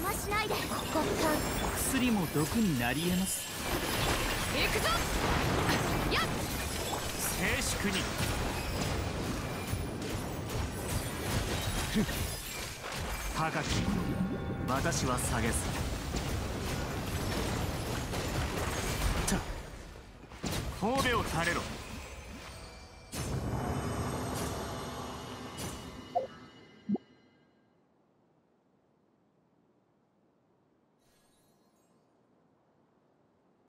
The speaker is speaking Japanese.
魔しないで。 薬も毒になり得ます。 行くぞ。やっ静粛に。高き私は下げず。褒美を垂れろ。